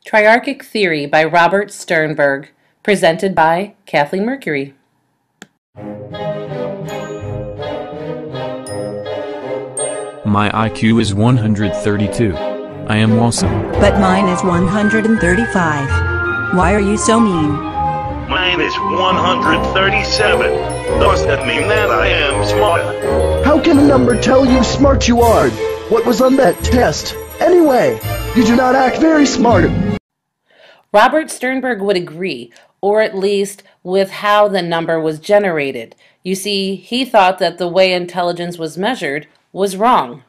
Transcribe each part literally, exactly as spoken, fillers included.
Triarchic Theory by Robert Sternberg, presented by Kathleen Mercury. My I Q is one hundred thirty-two. I am awesome. But mine is one hundred thirty-five. Why are you so mean? Mine is one hundred thirty-seven. Does that mean that I am smart? How can a number tell you smart you are? What was on that test? Anyway, you do not act very smart. Robert Sternberg would agree, or at least with how the number was generated. You see, he thought that the way intelligence was measured was wrong.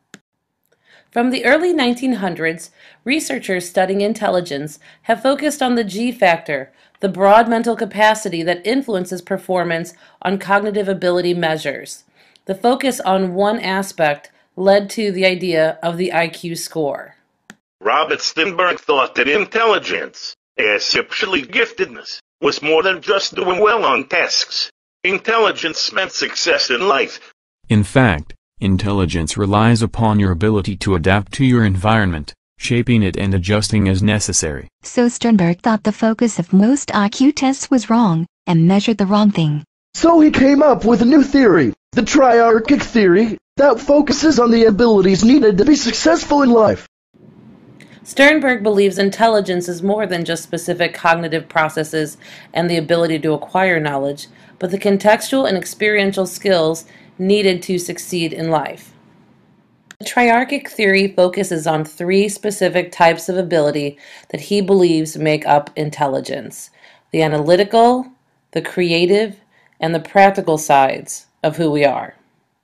From the early nineteen hundreds, researchers studying intelligence have focused on the G factor, the broad mental capacity that influences performance on cognitive ability measures. The focus on one aspect led to the idea of the I Q score. Robert Sternberg thought that intelligence, especially giftedness, was more than just doing well on tests. Intelligence meant success in life. In fact, intelligence relies upon your ability to adapt to your environment, shaping it and adjusting as necessary. So Sternberg thought the focus of most I Q tests was wrong, and measured the wrong thing. So he came up with a new theory, the Triarchic theory, that focuses on the abilities needed to be successful in life. Sternberg believes intelligence is more than just specific cognitive processes and the ability to acquire knowledge, but the contextual and experiential skills needed to succeed in life. The Triarchic theory focuses on three specific types of ability that he believes make up intelligence: the analytical, the creative, and the practical sides of who we are.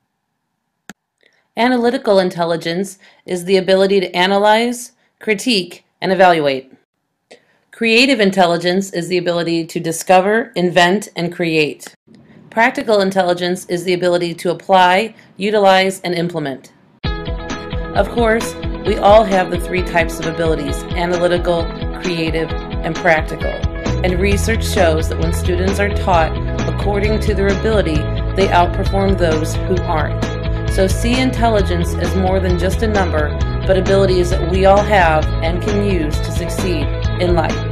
Analytical intelligence is the ability to analyze, critique, and evaluate. Creative intelligence is the ability to discover, invent, and create. Practical intelligence is the ability to apply, utilize, and implement. Of course, we all have the three types of abilities: analytical, creative, and practical. And research shows that when students are taught according to their ability, they outperform those who aren't. So see intelligence as more than just a number, but abilities that we all have and can use to succeed in life.